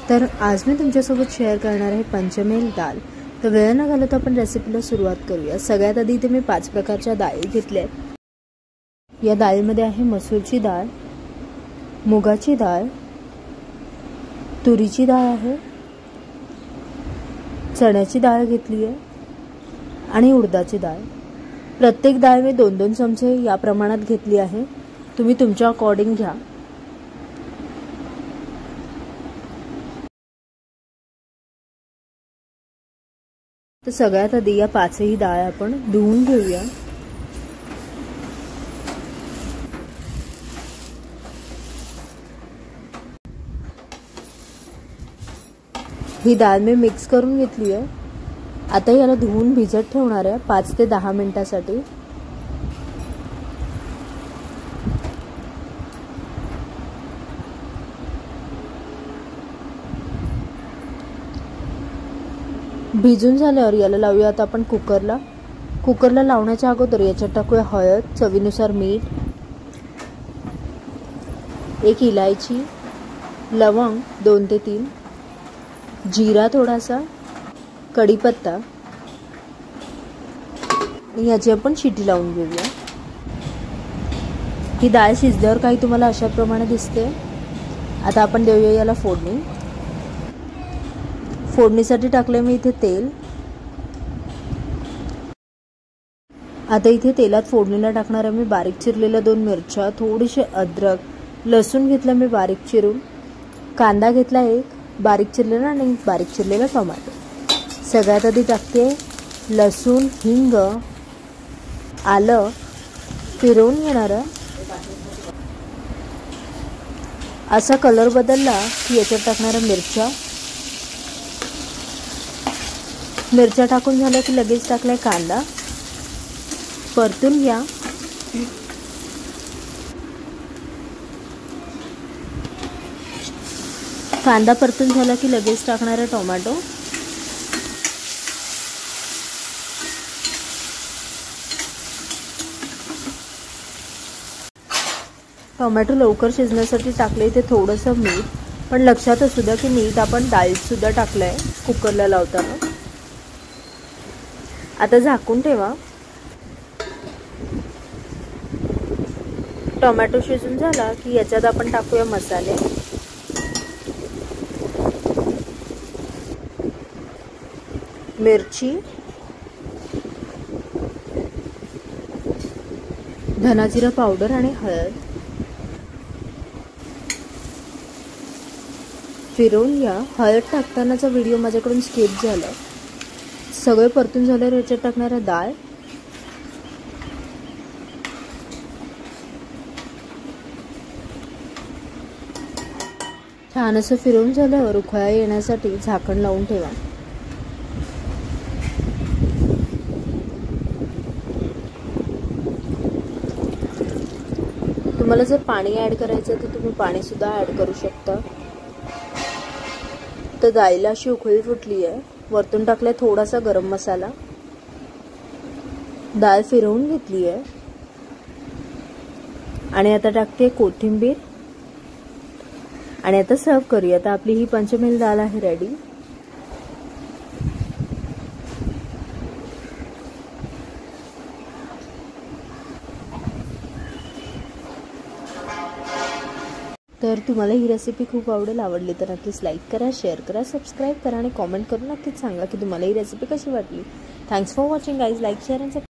तर आज मी तुमच्यासोबत शेअर करणार आहे पंचमेल दाल। तर वेळ न घालवता आपण रेसिपीला सुरुवात करूया। सगळ्यात आधी इथे मी 5 प्रकारच्या डाळी घेतल्या आहेत। या डाळीमध्ये आहे मसूरची डाळ, मुगाची डाळ, तुरीची डाळ आहे, चण्याची डाळ घेतली आहे आणि उडदाची डाळ। प्रत्येक डाळ मी 2-2 चमचे या प्रमाणात घेतली आहे। तुम्ही तुमच्या अकॉर्डिंग घ्या। तर सगळ्यात आधी या 5ही डाळ आपण धुवून घेऊया। ही डाळ मी मिक्स करून घेतली आहे। आता याला धुवून भिजत ठेवणार आहे 5 ते 10 मिनिटांसाठी। भिजून झाल्यावर याला लावूया आता आपण कुकरला। कुकरला लावण्याच्या अगोदर याच्यात टाकूया हळद, चवीनुसार मीठ, 1 इलायची, लवंग 2 ते 3, जीरा थोडासा, कढीपत्ता। याची आपण शिटी लावून घेऊया। ही डाळ शिजल्यावर काही तुम्हाला अशा प्रमाणे दिसते। आता आपण देऊया याला फोडणी। फोडणीसाठी टाकले मी इथे तेल। आता इथे तेलात फोडणीला टाकणार आहे मी बारीक चिरलेल्या 2 मिरच्या, थोडीशी अद्रक, लसूण घेतला मी बारीक चिरून, कांदा घेतला 1 बारीक चिरलेला आणि बारीक चिरलेला टोमॅटो। सगळ्यात आधी टाकते लसूण, हिंग, आलं फिरवून घेणार आहे। असा कलर बदलला की याच्यात टाकणार मिरच्या। मिरच्या टाकून झाल्या की लगेच टाकलाय कांदा, परतून घ्या। कांदा परतून झाला की लगेच टाकणार आहे टोमॅटो। टोमॅटो लवकर शिजण्यासाठी टाकले इथे थोडंसं मीठ, पण लक्षात असू द्या की मीठ आपण डाळीत सुद्धा टाकलंय कुकरला लावताना। आता झाकून ठेवा। टोमॅटो शिजून झाला की याच्यात आपण टाकूया मसाले। मिरची, धना जिरा पावडर आणि हळद फिरवून घ्या। हळद टाकतानाचा व्हिडिओ माझ्याकडून स्किप झाला। सगळे परतून झाल्यावर याच्यात टाकणार आहे डाळ। छान असं फिरवून झाल्यावर उकळा येण्यासाठी झाकण लावून ठेवा। तुम्हाला जर पाणी ऍड करायचं तर तुम्ही पाणी सुद्धा ऍड करू शकता। तर डाळीला अशी उकळी फुटली आहे। वरतून टाकलाय थोडासा गरम मसाला। डाळ फिरवून घेतली आहे आणि आता टाकते कोथिंबीर आणि आता सर्व करूया। आता आपली ही पंचमेल डाळ आहे रेडी। तर तुम्हाला ही रेसिपी खूप आवडली तर नक्कीच लाईक करा, शेअर करा, सबस्क्राईब करा आणि कमेंट करून नक्कीच सांगा की तुम्हाला ही रेसिपी कशी वाटली। Thanks for watching guys. Like, share and